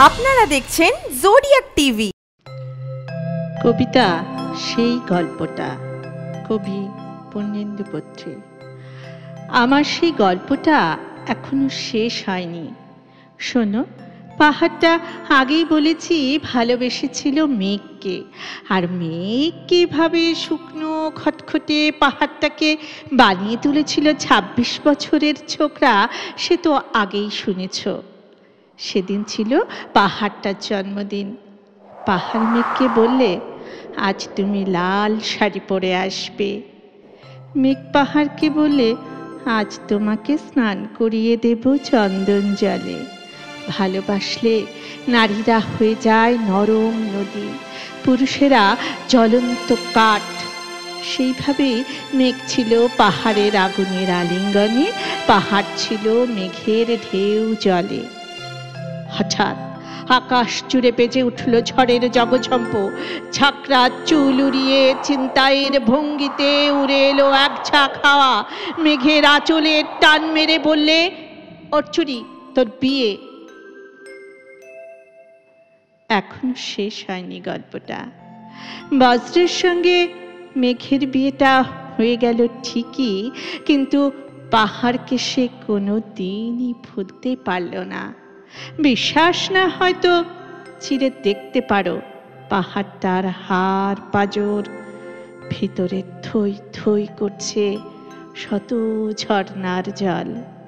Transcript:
আপনারা দেখছেন zodiac TV. কবিতা সেই গল্পটা, কবি পূর্ণেন্দু বত্রী। আমার সেই গল্পটা এখনো শেষ হয়নি। শোনো, পাহাড়টা আগেই বলেছি ভালোবেসেছিল মেঘকে, আর মেঘ কিভাবে শুকনো খটখটে পাহাড়টাকে বানিয়ে তুলেছিল ২৬ বছরের ছোকরা, সে তো আগেই শুনেছ। সেদিন ছিল পাহাড়টার জন্মদিন। পাহাড় মেঘকে বললে, আজ তুমি লাল শাড়ি পরে আসবে। মেঘ পাহাড়কে বলে, আজ তোমাকে স্নান করিয়ে দেব চন্দন জলে। ভালোবাসলে নারীরা হয়ে যায় নরম নদী, পুরুষেরা জ্বলন্ত কাঠ। সেইভাবেই মেঘ ছিল পাহাড়ের আগুনের আলিঙ্গনে, পাহাড় ছিল মেঘের ঢেউ জলে। হঠাৎ আকাশ জুড়ে বেজে উঠল ঝড়ের জগঝম্প। ঝাঁকড়া চুল উড়িয়ে চিন্তায়ের ভঙ্গিতে উড়ে এলো এক ঝাঁক হাওয়া। মেঘের আঁচলে টান মেরে বললে, অর্চুরি, তোর বিয়ে। এখনো শেষ হয়নি গল্পটা। বজ্রের সঙ্গে মেঘের বিয়েটা হয়ে গেল ঠিকই, কিন্তু পাহাড়কে সে কোনো দিনই ভুলতে পারল না। বিশ্বাস না হয়তো চিরে দেখতে পারো পাহাড়টার হাড় পাঁজর, ভিতরে থই থই করছে শত ঝর্ণার জল।